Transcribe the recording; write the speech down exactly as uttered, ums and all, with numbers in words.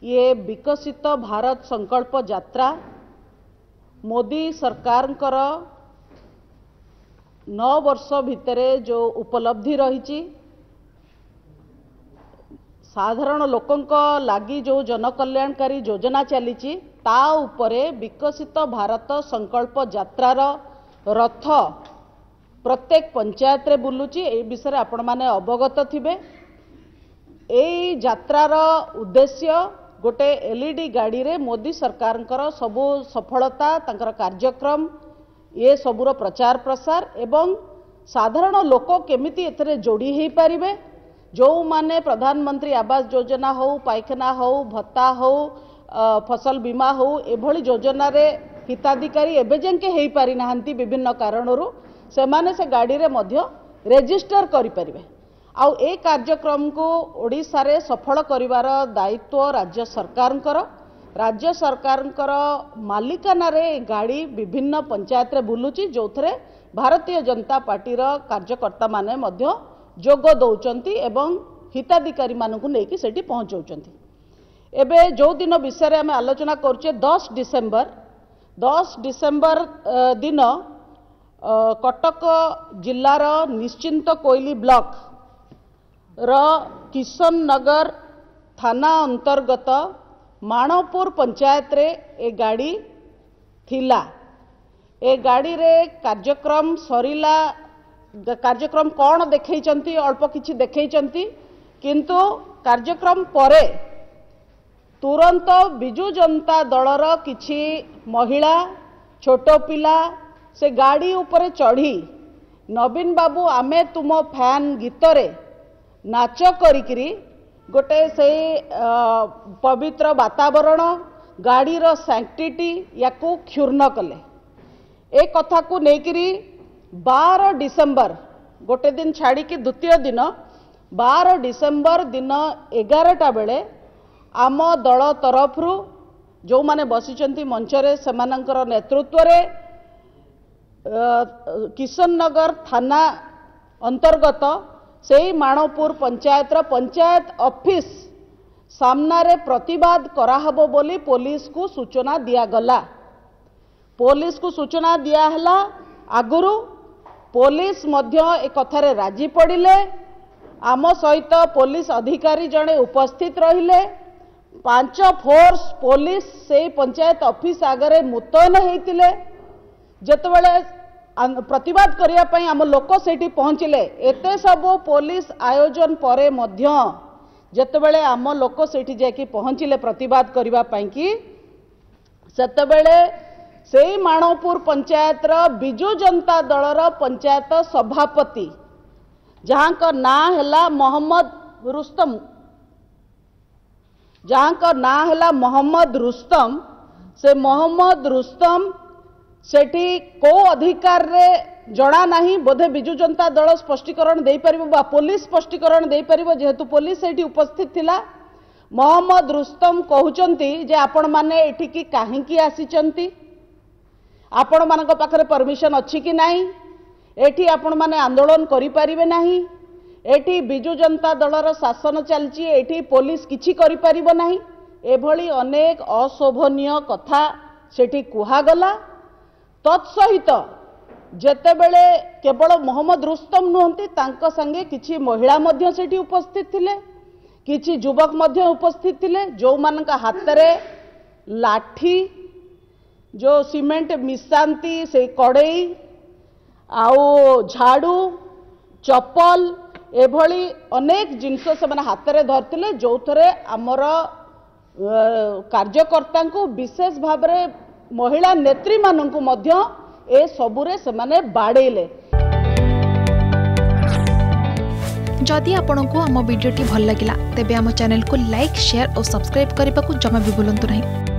ये विकसित भारत संकल्प यात्रा मोदी सरकार नौ वर्ष भितरे जो उपलब्धि रही साधारण लोकंक लागी जो जनकल्याणकारी योजना चली ता उपरे विकसित भारत संकल्प यात्रार रथ प्रत्येक पंचायत रे बुलुची ए विषय आपण माने अवगत थिबे। ए यात्रार उद्देश्य गोटे एलईडी गाड़ी रे मोदी सरकार सबु सफलता तांकर कार्यक्रम ये सबुर प्रचार प्रसार एवं साधारण लोक केमिति एथरे जोड़ी हो पारिबे। जो माने प्रधानमंत्री आवास योजना हो पायखाना हो भत्ता हो फसल बीमा हो एभली योजना रे हिताधिकारी एबे जेंके हेई पारि नाहंती विभिन्न कारणरू से माने से गाड़ी रे मध्य रेजिस्टर करि परिबे। आउ ए कार्यक्रम को ओडिशा रे सफल करिवार दायित्व राज्य सरकारंकर राज्य सरकारंकर मालिकाना रे गाड़ी विभिन्न पंचायत रे बुलुची जोथरे भारतीय जनता पार्टी रो कार्यकर्ता माने मध्य जोग दौचंती एवं हिताधिकारी मानकु नेकी सेठी पहुंचौचंती। एबे जो दिन विषय आम आलोचना करुचे दस डिसेम्बर दस डिसेम्बर दिन कटक जिलार निश्चिंत कोइली ब्लॉक र किशन नगर थाना अंतर्गत माणपुर पंचायत रे ए गाड़ी थिला। ए गाड़ी रे कार्यक्रम सरिला कार्यक्रम कौन देखैचंती अल्प किछि देखैचंती किंतु कार्यक्रम परे तुरंत बिजु जनता दलर किछि महिला छोट पिला से गाड़ी उपरे चढ़ी नवीन बाबू आमे तुम फैन गीतरे नाच करिकिरी गोटे से पवित्र वातावरण गाड़ी रो सैंक्टिटी याकू क्षुर्ण कले। ए कथा को नेकिरी बारह डिसेम्बर गोटे दिन छाड़ी की द्वितीय दिन बारह डिसेम्बर दिन एगारटा बेले आम दल तरफरु जो माने बसिचंती मंचरे सेमानंकर नेतृत्व रे किशन नगर थाना अंतर्गत से माणपुर पंचायत रा पंचायत ऑफिस सामना रे प्रतिवाद कराहबो बोली पुलिस को सूचना दिया गला। पुलिस को सूचना दिया हला आगुरु पुलिस मध्य एक कथारे राजी पड़िले। आम सहित पुलिस अधिकारी जड़े उपस्थित रहिले। पांच फोर्स पुलिस से पंचायत ऑफिस आगरे मुतयन होइतिले। जेतेबेले प्रतिवाद करिया पई आम लोक सेठी पहुँचिले एते सब पुलिस आयोजन परे मध्य जेतेबेले आम लोक सेठी जाकी पहुँचिले प्रतिवाद करिवा पई कि सेतेबेले से माणपुर पंचायत रा बिजु जनता दलर पंचायत सभापति जहां का ना हैला मोहम्मद रुस्तम जहां का ना हैला मोहम्मद रुस्तम से मोहम्मद रुस्तम सेठी को अधिकार रे जड़ा नहीं बोधे बिजु जनता दल स्पष्टीकरण दे परिबो बा पुलिस स्पष्टीकरण दे परिबो जेहेतु पुलिस सेठी उपस्थित थिला। मोहम्मद रुस्तम कहउचंती जे आपण माने एठी की काहे की आसीचंती आपण मानक पाखरे परमिशन अच्छी कि नहीं एठी आपण माने आंदोलन करि परिबे नहीं एठी बिजु जनता दलर शासन चलची एठी पुलिस किछि करि परिबो नहीं एभली अनेक अशोभनीय कथा सेठी कुहागला। तत्सहित जेतेबेले केवल मोहम्मद रुस्तम नुहंती तांको संगे किछि महिला मध्य सेठी उपस्थित थिले किछि युवक मध्य उपस्थित थिले जो मानका हातरे लाठी जो सीमेंट मिसांती से कड़ई आउ झाड़ू चप्पल एभली अनेक जिनस से माने हाथ में धरते जो थे आमर कार्यकर्ता को विशेष भाव में महिला नेत्री मानक मध्य ए सबुरे से माने बाड़ेले। जदि आपंक आम भिडी भल लगा तेब आम चैनल को लाइक शेयर और सब्सक्राइब करने को जमा भी भूलु नहीं।